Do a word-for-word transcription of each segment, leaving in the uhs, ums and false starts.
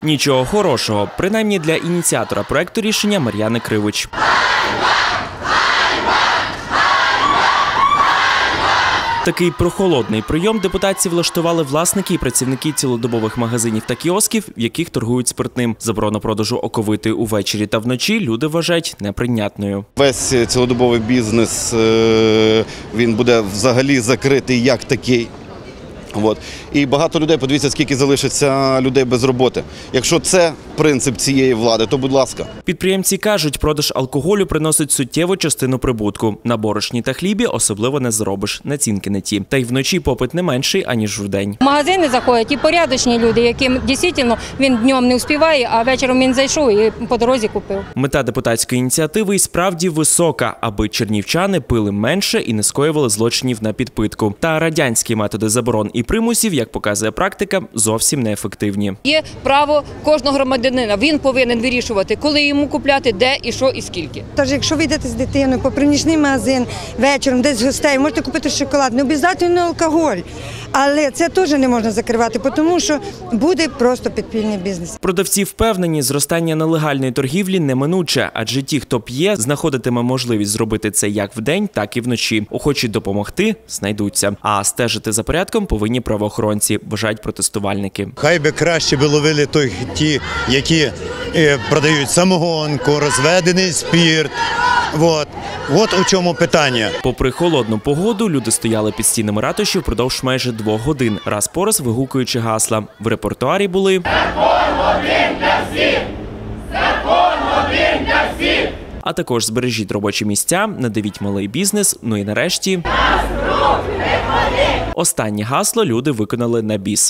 Нічого хорошого, принаймні для ініціатора проекту рішення Мар'яни Кривич. Такий прохолодний прийом депутатів влаштували власники і працівники цілодобових магазинів та кіосків, в яких торгують спиртним. Заборона продажу оковитої увечері та вночі люди вважають неприйнятною. Весь цілодобовий бізнес, він буде взагалі закритий як такий. От. І багато людей, подивіться, скільки залишиться людей без роботи. Якщо це принцип цієї влади, то будь ласка. Підприємці кажуть, продаж алкоголю приносить суттєву частину прибутку. На борошні та хлібі особливо не заробиш, націнки не ті. Та й вночі попит не менший, аніж вдень. В магазини заходять і порядочні люди, яким дійсно він днем не встигає, а вечором він зайшов і по дорозі купив. Мета депутатської ініціативи і справді висока, аби чернівчани пили менше і не скоювали злочинів на підпитку. Та радянські методи заборон і примусів, як показує практика, зовсім неефективні. Є право кожного громадянина, він повинен вирішувати, коли йому купляти, де і що і скільки. Тож, якщо ви йдете з дитиною по приміщний магазин вечором, десь з гостей, можете купити шоколад, не обов'язково алкоголь. Але це теж не можна закривати, тому що буде просто підпільний бізнес. Продавці впевнені, зростання нелегальної торгівлі неминуче, адже ті, хто п'є, знаходитиме можливість зробити це як вдень, так і вночі. Охочі допомогти – знайдуться. А стежити за порядком повинні правоохоронці, вважають протестувальники. Хай би краще би ловили той, ті, які е, продають самогонку, розведений спирт. От. От у чому питання. Попри холодну погоду, люди стояли під стінами ратуші впродовж майже двох годин, раз по раз вигукуючи гасла. В репертуарі були «Закон один для всіх! Закон один для всіх!», а також «Збережіть робочі місця», «Надавіть малий бізнес», ну і нарешті останнє гасло люди виконали на біс.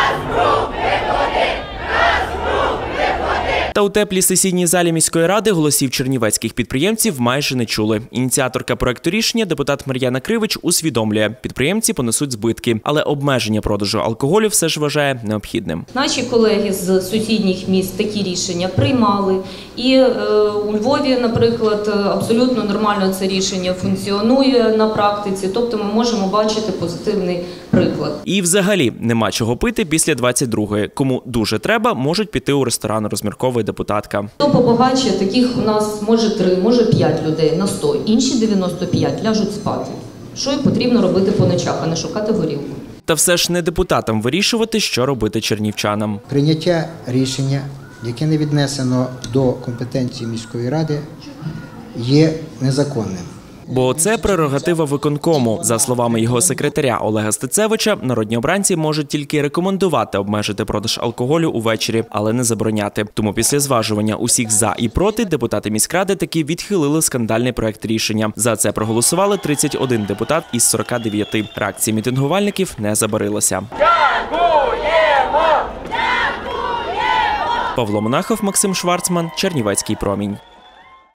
Та у теплій сесійній залі міської ради голосів чернівецьких підприємців майже не чули. Ініціаторка проекту рішення, депутат Мар'яна Кривич, усвідомлює, підприємці понесуть збитки, але обмеження продажу алкоголю все ж вважає необхідним. Наші колеги з сусідніх міст такі рішення приймали. І е, у Львові, наприклад, абсолютно нормально це рішення функціонує на практиці, тобто ми можемо бачити позитивний приклад. І взагалі нема чого пити після двадцять другої. Кому дуже треба, можуть піти у ресторан, розмірковує депутатка. Хто побагаче, таких у нас може три, може п'ять людей на сто, інші дев'яносто п'ять ляжуть спати. Що і потрібно робити по ночах, а не шукати горілку. Та все ж не депутатам вирішувати, що робити чернівчанам. Прийняття рішення, яке не віднесено до компетенції міської ради, є незаконним. Бо це прерогатива виконкому. За словами його секретаря Олега Стецевича, народні обранці можуть тільки рекомендувати обмежити продаж алкоголю увечері, але не забороняти. Тому після зважування усіх за і проти депутати міськради таки відхилили скандальний проект рішення. За це проголосували тридцять один депутат із сорока дев'яти. Реакції мітингувальників не забарилася. Дякуємо! Дякуємо! Павло Монахов, Максим Шварцман, Чернівецький промінь.